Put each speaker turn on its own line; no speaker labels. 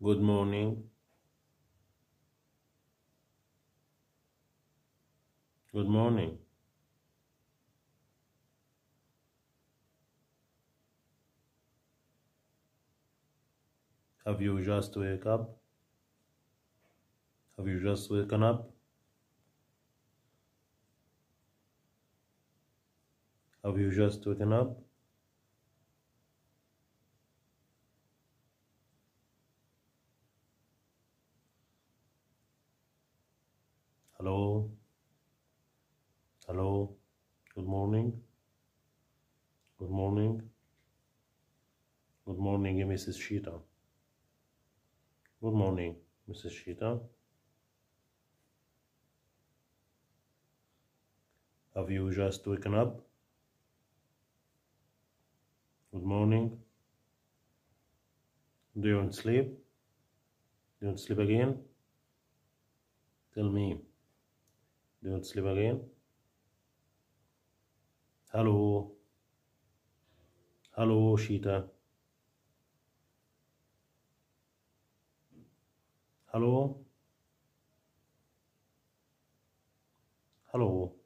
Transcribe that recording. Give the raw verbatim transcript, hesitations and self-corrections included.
Good morning. Good morning. Have you just wake up? Have you just waken up? Have you just waken up? Hello? Hello? Good morning. Good morning. Good morning, Missus Sheeta. Good morning, Missus Sheeta. Have you just waken up? Good morning. Do you want to sleep? Do you want to sleep again? Tell me. Do you want to sleep again? Hello? Hello, Sheeta. Hello? Hello?